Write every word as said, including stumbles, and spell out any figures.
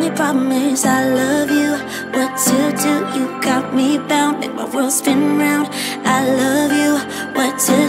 promise I love you. What to do? You got me bound, make my world spin round. I love you. What to